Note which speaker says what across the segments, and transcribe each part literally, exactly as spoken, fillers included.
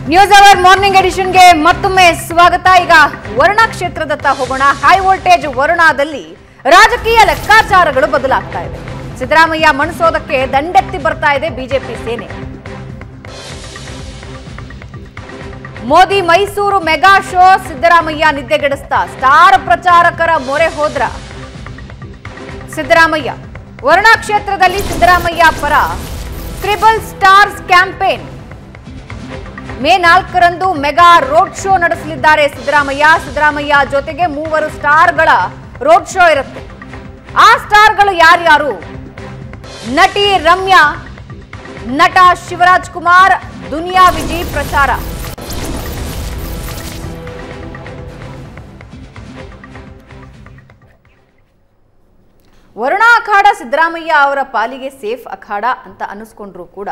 Speaker 1: News hour morning ಎಡಿಷನ್ಗೆ ಮತ್ತೊಮ್ಮೆ ಸ್ವಾಗತ. ಈಗ ವರುಣ ಕ್ಷೇತ್ರದತ್ತ ಹೋಗೋಣ. ಹೈ ವೋಲ್ಟೇಜ್ ವರುಣಾದಲ್ಲಿ ರಾಜಕೀಯ ಲೆಕ್ಕಾಚಾರಗಳು ಬದಲಾಗ್ತಾ ಇದೆ. ಸಿದ್ದರಾಮಯ್ಯ ಮಣಿಸೋದಕ್ಕೆ ದಂಡೆತ್ತಿ ಬರ್ತಾ ಇದೆ ಬಿಜೆಪಿ ಸೇನೆ. ಮೋದಿ ಮೈಸೂರು ಮೆಗಾ ಶೋ ಸಿದ್ದರಾಮಯ್ಯ ನಿದ್ದೆಗೆಡಿಸ್ತಾ ಸ್ಟಾರ್ ಪ್ರಚಾರಕರ ಮೊರೆ ಹೋದ್ರ ಸಿದ್ದರಾಮಯ್ಯ. ವರುಣ ಕ್ಷೇತ್ರದಲ್ಲಿ ಸಿದ್ದರಾಮಯ್ಯ ಪರ ಟ್ರಿಬಲ್ ಸ್ಟಾರ್ಸ್ ಕ್ಯಾಂಪೇನ್. ಮೇ ನಾಲ್ಕರಂದು ಮೆಗಾ ರೋಡ್ ಶೋ ನಡೆಸಲಿದ್ದಾರೆ ಸಿದ್ದರಾಮಯ್ಯ. ಸಿದ್ದರಾಮಯ್ಯ ಜೊತೆಗೆ ಮೂವರು ಸ್ಟಾರ್ಗಳ ರೋಡ್ ಶೋ ಇರುತ್ತೆ. ಆ ಸ್ಟಾರ್ಗಳು ಯಾರ್ಯಾರು? ನಟಿ ರಮ್ಯಾ, ನಟ ಶಿವರಾಜ್ ಕುಮಾರ್, ದುನಿಯಾ ವಿಜಿ ಪ್ರಚಾರ. ವರುಣ ಅಖಾಡ ಸಿದ್ದರಾಮಯ್ಯ ಅವರ ಪಾಲಿಗೆ ಸೇಫ್ ಅಖಾಡ ಅಂತ ಅನಿಸ್ಕೊಂಡ್ರು ಕೂಡ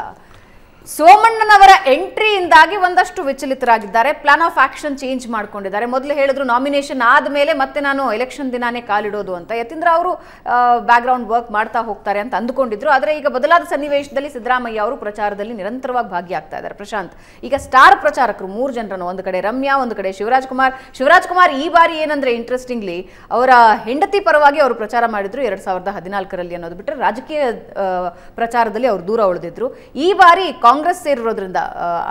Speaker 1: ಸೋಮಣ್ಣನವರ ಎಂಟ್ರಿಯಿಂದಾಗಿ ಒಂದಷ್ಟು ವಿಚಲಿತರಾಗಿದ್ದಾರೆ. ಪ್ಲಾನ್ ಆಫ್ ಆಕ್ಷನ್ ಚೇಂಜ್ ಮಾಡ್ಕೊಂಡಿದ್ದಾರೆ. ಮೊದಲು ಹೇಳಿದ್ರು ನಾಮಿನೇಷನ್ ಆದಮೇಲೆ ಮತ್ತೆ ನಾನು ಎಲೆಕ್ಷನ್ ದಿನಾನೇ ಕಾಲಿಡೋದು ಅಂತ. ಯತೀಂದ್ರ ಅವರು ಬ್ಯಾಕ್ ಗ್ರೌಂಡ್ ವರ್ಕ್ ಮಾಡ್ತಾ ಹೋಗ್ತಾರೆ ಅಂತ ಅಂದುಕೊಂಡಿದ್ರು. ಆದರೆ ಈಗ ಬದಲಾದ ಸನ್ನಿವೇಶದಲ್ಲಿ ಸಿದ್ದರಾಮಯ್ಯ ಅವರು ಪ್ರಚಾರದಲ್ಲಿ ನಿರಂತರವಾಗಿ ಭಾಗಿಯಾಗ್ತಾ ಇದ್ದಾರೆ. ಪ್ರಶಾಂತ್, ಈಗ ಸ್ಟಾರ್ ಪ್ರಚಾರಕರು ಮೂರು ಜನರನ್ನು, ಒಂದು ಕಡೆ ರಮ್ಯಾ, ಒಂದು ಕಡೆ ಶಿವರಾಜ್ ಕುಮಾರ್. ಶಿವರಾಜ್ ಕುಮಾರ್ ಈ ಬಾರಿ ಏನಂದ್ರೆ ಇಂಟ್ರೆಸ್ಟಿಂಗ್ಲಿ ಅವರ ಹೆಂಡತಿ ಪರವಾಗಿ ಅವರು ಪ್ರಚಾರ ಮಾಡಿದ್ರು ಎರಡ್ ಸಾವಿರದ ಹದಿನಾಲ್ಕರಲ್ಲಿ ಅನ್ನೋದು ಬಿಟ್ಟರೆ ರಾಜಕೀಯ ಪ್ರಚಾರದಲ್ಲಿ ಅವರು ದೂರ ಉಳಿದಿದ್ರು. ಈ ಬಾರಿ ಕಾಂಗ್ರೆಸ್ ಸೇರಿರೋದ್ರಿಂದ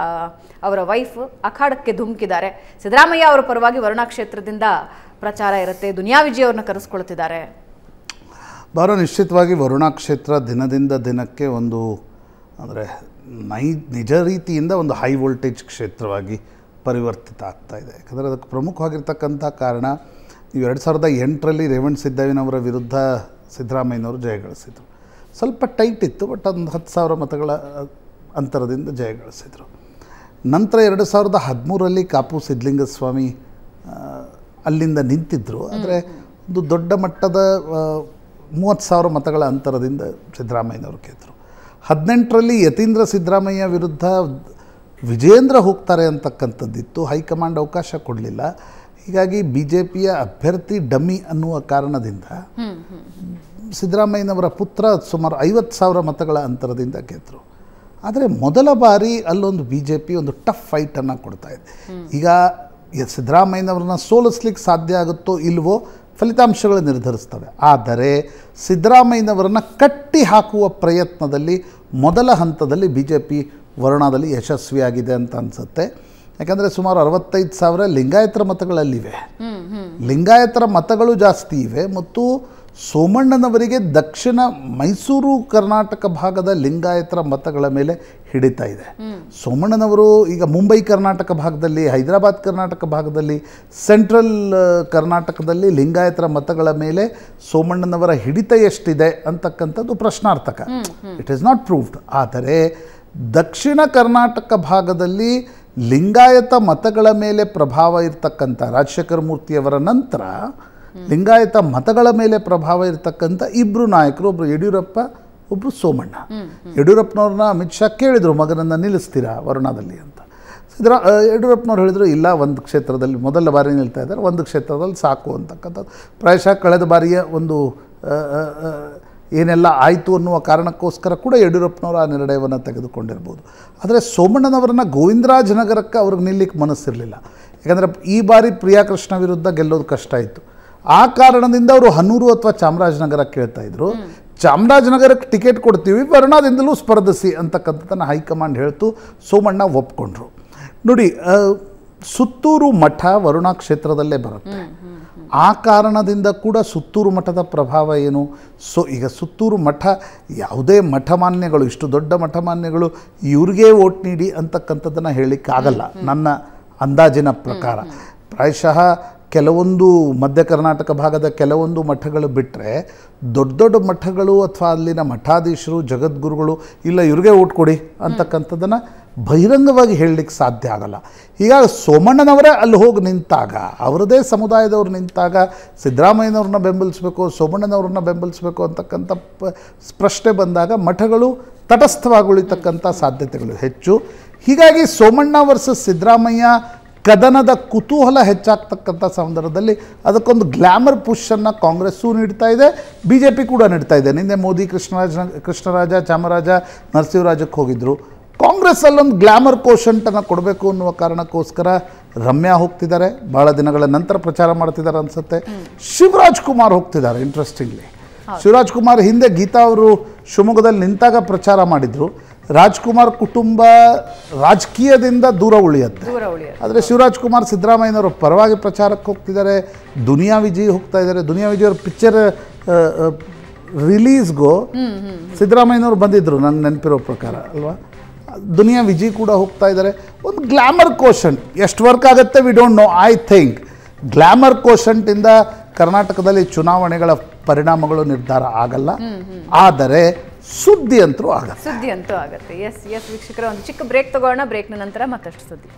Speaker 1: ಅವರ ವೈಫ್ ಅಖಾಡಕ್ಕೆ ಧುಮುಕಿದ್ದಾರೆ. ಸಿದ್ದರಾಮಯ್ಯ ಅವರ ಪರವಾಗಿ ವರುಣಾ ಕ್ಷೇತ್ರದಿಂದ ಪ್ರಚಾರ ಇರುತ್ತೆ. ದುನಿಯಾ ವಿಜಯ್ ಅವ್ರನ್ನ ಕರೆಸ್ಕೊಳ್ತಿದ್ದಾರೆ.
Speaker 2: ಬಹಳ ನಿಶ್ಚಿತವಾಗಿ ವರುಣಾ ಕ್ಷೇತ್ರ ದಿನದಿಂದ ದಿನಕ್ಕೆ ಒಂದು ಅಂದರೆ ನೈ ನಿಜ ರೀತಿಯಿಂದ ಒಂದು ಹೈ ವೋಲ್ಟೇಜ್ ಕ್ಷೇತ್ರವಾಗಿ ಪರಿವರ್ತಿತ ಆಗ್ತಾ ಇದೆ. ಯಾಕಂದರೆ ಅದಕ್ಕೆ ಪ್ರಮುಖವಾಗಿರ್ತಕ್ಕಂಥ ಕಾರಣ, ನೀವು ಎರಡು ಸಾವಿರದ ಎಂಟರಲ್ಲಿ ರೇವಣ್ ಸಿದ್ದಯ್ಯನವರ ವಿರುದ್ಧ ಸಿದ್ದರಾಮಯ್ಯನವರು ಜಯಗಳಿಸಿದರು. ಸ್ವಲ್ಪ ಟೈಟ್ ಇತ್ತು, ಬಟ್ ಒಂದು ಹತ್ತು ಸಾವಿರ ಮತಗಳ ಅಂತರದಿಂದ ಜಯಗಳಿಸಿದರು. ನಂತರ ಎರಡು ಸಾವಿರದ ಹದಿಮೂರರಲ್ಲಿ ಕಾಪು ಸಿದ್ಧಲಿಂಗಸ್ವಾಮಿ ಅಲ್ಲಿಂದ ನಿಂತಿದ್ದರು. ಆದರೆ ಒಂದು ದೊಡ್ಡ ಮಟ್ಟದ ಮೂವತ್ತು ಸಾವಿರ ಮತಗಳ ಅಂತರದಿಂದ ಸಿದ್ದರಾಮಯ್ಯನವರು ಗೆದ್ದರು. ಹದಿನೆಂಟರಲ್ಲಿ ಯತೀಂದ್ರ ಸಿದ್ದರಾಮಯ್ಯ ವಿರುದ್ಧ ವಿಜೇಂದ್ರ ಹೋಗ್ತಾರೆ ಅಂತಕ್ಕಂಥದ್ದಿತ್ತು. ಹೈಕಮಾಂಡ್ ಅವಕಾಶ ಕೊಡಲಿಲ್ಲ. ಹೀಗಾಗಿ ಬಿ ಜೆ ಪಿಯ ಅಭ್ಯರ್ಥಿ ಡಮ್ಮಿ ಅನ್ನುವ ಕಾರಣದಿಂದ ಸಿದ್ದರಾಮಯ್ಯನವರ ಪುತ್ರ ಸುಮಾರು ಐವತ್ತು ಸಾವಿರ ಮತಗಳ ಅಂತರದಿಂದ ಗೆದ್ದರು. ಆದರೆ ಮೊದಲ ಬಾರಿ ಅಲ್ಲೊಂದು ಬಿ ಜೆ ಪಿ ಒಂದು ಟಫ್ ಫೈಟನ್ನು ಕೊಡ್ತಾಯಿದೆ. ಈಗ ಸಿದ್ದರಾಮಯ್ಯನವ್ರನ್ನ ಸೋಲಿಸ್ಲಿಕ್ಕೆ ಸಾಧ್ಯ ಆಗುತ್ತೋ ಇಲ್ವೋ ಫಲಿತಾಂಶಗಳು ನಿರ್ಧರಿಸ್ತವೆ. ಆದರೆ ಸಿದ್ದರಾಮಯ್ಯನವರನ್ನು ಕಟ್ಟಿ ಹಾಕುವ ಪ್ರಯತ್ನದಲ್ಲಿ ಮೊದಲ ಹಂತದಲ್ಲಿ ಬಿ ಜೆ ಪಿ ವರುಣಾದಲ್ಲಿ ಯಶಸ್ವಿಯಾಗಿದೆ ಅಂತ ಅನಿಸುತ್ತೆ. ಯಾಕಂದರೆ ಸುಮಾರು ಅರವತ್ತೈದು ಸಾವಿರ ಲಿಂಗಾಯತರ ಮತಗಳಲ್ಲಿವೆ. ಲಿಂಗಾಯತರ ಮತಗಳು ಜಾಸ್ತಿ ಇವೆ ಮತ್ತು ಸೋಮಣ್ಣನವರಿಗೆ ದಕ್ಷಿಣ ಮೈಸೂರು ಕರ್ನಾಟಕ ಭಾಗದ ಲಿಂಗಾಯತರ ಮತಗಳ ಮೇಲೆ ಹಿಡಿತಾ ಇದೆ. ಸೋಮಣ್ಣನವರು ಈಗ ಮುಂಬೈ ಕರ್ನಾಟಕ ಭಾಗದಲ್ಲಿ, ಹೈದರಾಬಾದ್ ಕರ್ನಾಟಕ ಭಾಗದಲ್ಲಿ, ಸೆಂಟ್ರಲ್ ಕರ್ನಾಟಕದಲ್ಲಿ ಲಿಂಗಾಯತರ ಮತಗಳ ಮೇಲೆ ಸೋಮಣ್ಣನವರ ಹಿಡಿತ ಎಷ್ಟಿದೆ ಅಂತಕ್ಕಂಥದ್ದು ಪ್ರಶ್ನಾರ್ಥಕ. It is not proved. ಆದರೆ ದಕ್ಷಿಣ ಕರ್ನಾಟಕ ಭಾಗದಲ್ಲಿ ಲಿಂಗಾಯತ ಮತಗಳ ಮೇಲೆ ಪ್ರಭಾವ ಇರ್ತಕ್ಕಂಥ ರಾಜಶೇಖರ ಮೂರ್ತಿಯವರ ನಂತರ ಲಿಂಗಾಯತ ಮತಗಳ ಮೇಲೆ ಪ್ರಭಾವ ಇರತಕ್ಕಂಥ ಇಬ್ಬರು ನಾಯಕರು, ಒಬ್ಬರು ಯಡಿಯೂರಪ್ಪ, ಒಬ್ಬರು ಸೋಮಣ್ಣ. ಯಡಿಯೂರಪ್ಪನವ್ರನ್ನ ಅಮಿತ್ ಶಾ ಕೇಳಿದರು, ಮಗನನ್ನು ನಿಲ್ಲಿಸ್ತೀರಾ ವರುಣಾದಲ್ಲಿ ಅಂತ. ಸಿದ್ದರಾ ಯಡಿಯೂರಪ್ಪನವ್ರು ಹೇಳಿದರು, ಇಲ್ಲ, ಒಂದು ಕ್ಷೇತ್ರದಲ್ಲಿ ಮೊದಲ ಬಾರಿ ನಿಲ್ತಾ ಇದ್ದಾರೆ, ಒಂದು ಕ್ಷೇತ್ರದಲ್ಲಿ ಸಾಕು ಅಂತಕ್ಕಂಥದ್ದು. ಪ್ರಾಯಶಃ ಕಳೆದ ಬಾರಿಯ ಒಂದು ಏನೆಲ್ಲ ಆಯಿತು ಅನ್ನುವ ಕಾರಣಕ್ಕೋಸ್ಕರ ಕೂಡ ಯಡಿಯೂರಪ್ಪನವರು ಆ ನಿರ್ಣಯವನ್ನು ತೆಗೆದುಕೊಂಡಿರ್ಬೋದು. ಆದರೆ ಸೋಮಣ್ಣನವರನ್ನ ಗೋವಿಂದರಾಜನಗರಕ್ಕೆ ಅವ್ರಿಗೆ ನಿಲ್ಲಿಕ್ಕೆ ಮನಸ್ಸಿರಲಿಲ್ಲ. ಯಾಕಂದರೆ ಈ ಬಾರಿ ಪ್ರಿಯಾಕೃಷ್ಣ ವಿರುದ್ಧ ಗೆಲ್ಲೋದು ಕಷ್ಟ ಇತ್ತು. ಆ ಕಾರಣದಿಂದ ಅವರು ಹನೂರು ಅಥವಾ ಚಾಮರಾಜನಗರ ಕೇಳ್ತಾಯಿದ್ರು. ಚಾಮರಾಜನಗರಕ್ಕೆ ಟಿಕೆಟ್ ಕೊಡ್ತೀವಿ, ವರುಣಾದಿಂದಲೂ ಸ್ಪರ್ಧಿಸಿ ಅಂತಕ್ಕಂಥದ್ದನ್ನು ಹೈಕಮಾಂಡ್ ಹೇಳ್ತು. ಸೋಮಣ್ಣ ಒಪ್ಕೊಂಡ್ರು. ನೋಡಿ, ಸುತ್ತೂರು ಮಠ ವರುಣಾ ಕ್ಷೇತ್ರದಲ್ಲೇ ಬರುತ್ತೆ. ಆ ಕಾರಣದಿಂದ ಕೂಡ ಸುತ್ತೂರು ಮಠದ ಪ್ರಭಾವ ಏನು? ಸೊ ಈಗ ಸುತ್ತೂರು ಮಠ ಯಾವುದೇ ಮಠಮಾನ್ಯಗಳು, ಇಷ್ಟು ದೊಡ್ಡ ಮಠಮಾನ್ಯಗಳು ಇವ್ರಿಗೆ ವೋಟ್ ನೀಡಿ ಅಂತಕ್ಕಂಥದ್ದನ್ನು ಹೇಳಲಿಕ್ಕಾಗಲ್ಲ ನನ್ನ ಅಂದಾಜಿನ ಪ್ರಕಾರ. ಪ್ರಾಯಶಃ ಕೆಲವೊಂದು ಮಧ್ಯ ಕರ್ನಾಟಕ ಭಾಗದ ಕೆಲವೊಂದು ಮಠಗಳು ಬಿಟ್ಟರೆ ದೊಡ್ಡ ದೊಡ್ಡ ಮಠಗಳು ಅಥವಾ ಅಲ್ಲಿನ ಮಠಾಧೀಶರು, ಜಗದ್ಗುರುಗಳು ಇಲ್ಲ ಇವ್ರಿಗೆ ಓಟ್ ಕೊಡಿ ಅಂತಕ್ಕಂಥದ್ದನ್ನು ಬಹಿರಂಗವಾಗಿ ಹೇಳಲಿಕ್ಕೆ ಸಾಧ್ಯ ಆಗಲ್ಲ. ಹೀಗಾಗಿ ಸೋಮಣ್ಣನವರೇ ಅಲ್ಲಿ ಹೋಗಿ ನಿಂತಾಗ, ಅವರದೇ ಸಮುದಾಯದವ್ರು ನಿಂತಾಗ ಸಿದ್ದರಾಮಯ್ಯನವ್ರನ್ನ ಬೆಂಬಲಿಸಬೇಕು, ಸೋಮಣ್ಣನವ್ರನ್ನ ಬೆಂಬಲಿಸಬೇಕು ಅಂತಕ್ಕಂಥ ಪ್ರಶ್ನೆ ಬಂದಾಗ ಮಠಗಳು ತಟಸ್ಥವಾಗಿ ಉಳಿತಕ್ಕಂಥ ಸಾಧ್ಯತೆಗಳು ಹೆಚ್ಚು. ಹೀಗಾಗಿ ಸೋಮಣ್ಣ ವರ್ಸಸ್ ಸಿದ್ದರಾಮಯ್ಯ ಕದನದ ಕುತೂಹಲ ಹೆಚ್ಚಾಗ್ತಕ್ಕಂಥ ಸಂದರ್ಭದಲ್ಲಿ ಅದಕ್ಕೊಂದು ಗ್ಲಾಮರ್ ಪುಷನ್ನು ಕಾಂಗ್ರೆಸ್ಸು ನೀಡ್ತಾ ಇದೆ, ಬಿ ಜೆ ಪಿ ಕೂಡ ನೀಡ್ತಾ ಇದೆ. ನಿನ್ನೆ ಮೋದಿ ಕೃಷ್ಣರಾಜ ಕೃಷ್ಣರಾಜ ಚಾಮರಾಜ ನರಸಿಂಹರಾಜಕ್ಕೆ ಹೋಗಿದ್ದರು. ಕಾಂಗ್ರೆಸ್ ಅಲ್ಲೊಂದು ಗ್ಲಾಮರ್ ಕೋಶಂಟನ್ನು ಕೊಡಬೇಕು ಅನ್ನುವ ಕಾರಣಕ್ಕೋಸ್ಕರ ರಮ್ಯಾ ಹೋಗ್ತಿದ್ದಾರೆ, ಭಾಳ ದಿನಗಳ ನಂತರ ಪ್ರಚಾರ ಮಾಡ್ತಿದ್ದಾರೆ ಅನ್ಸುತ್ತೆ. ಶಿವರಾಜ್ ಕುಮಾರ್ ಹೋಗ್ತಿದ್ದಾರೆ. ಇಂಟ್ರೆಸ್ಟಿಂಗ್ಲಿ ಶಿವರಾಜ್ ಕುಮಾರ್ ಹಿಂದೆ ಗೀತಾ ಅವರು ಶಿವಮೊಗ್ಗದಲ್ಲಿ ನಿಂತಾಗ ಪ್ರಚಾರ ಮಾಡಿದ್ರು. ರಾಜ್ಕುಮಾರ್ ಕುಟುಂಬ ರಾಜಕೀಯದಿಂದ ದೂರ ಉಳಿಯುತ್ತೆ. ಆದರೆ ಶಿವರಾಜ್ ಕುಮಾರ್ ಸಿದ್ದರಾಮಯ್ಯನವರು ಪರವಾಗಿ ಪ್ರಚಾರಕ್ಕೆ ಹೋಗ್ತಿದ್ದಾರೆ. ದುನಿಯಾ ವಿಜಯ್ ಹೋಗ್ತಾ ಇದ್ದಾರೆ. ದುನಿಯಾ ವಿಜಯ್ ಅವ್ರ ಪಿಕ್ಚರ್ ರಿಲೀಸ್ಗೂ ಸಿದ್ದರಾಮಯ್ಯನವರು ಬಂದಿದ್ದರು ನಂಗೆ ನೆನಪಿರೋ ಪ್ರಕಾರ ಅಲ್ವಾ. ದುನಿಯಾ ವಿಜಯ್ ಕೂಡ ಹೋಗ್ತಾ ಇದ್ದಾರೆ. ಒಂದು ಗ್ಲಾಮರ್ ಕೋಶಂಟ್ ಎಷ್ಟು ವರ್ಕ್ ಆಗುತ್ತೆ we don't know. I think glamour ಕೋಶಂಟಿಂದ ಕರ್ನಾಟಕದಲ್ಲಿ ಚುನಾವಣೆಗಳ ಪರಿಣಾಮಗಳು ನಿರ್ಧಾರ ಆಗಲ್ಲ, ಆದರೆ ಸುದ್ದಿ ಅಂತೂ ಆಗತ್ತೆ.
Speaker 1: ಸುದ್ದಿ ಅಂತೂ ಆಗತ್ತೆ. ಎಸ್ ಎಸ್ ವೀಕ್ಷಕರ, ಒಂದು ಚಿಕ್ಕ ಬ್ರೇಕ್ ತಗೋಣ. ಬ್ರೇಕ್ನ ನಂತರ ಮತ್ತಷ್ಟು ಸುದ್ದಿ.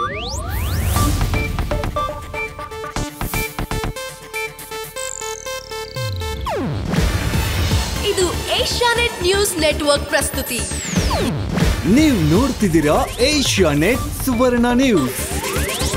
Speaker 3: ಇದು ಏಷ್ಯಾನೆಟ್ ನ್ಯೂಸ್ ನೆಟ್ವರ್ಕ್ ಪ್ರಸ್ತುತಿ.
Speaker 4: ನೀವು ನೋಡ್ತಿದ್ದೀರಾ ಏಷ್ಯಾನೆಟ್ ಸುವರ್ಣ ನ್ಯೂಸ್.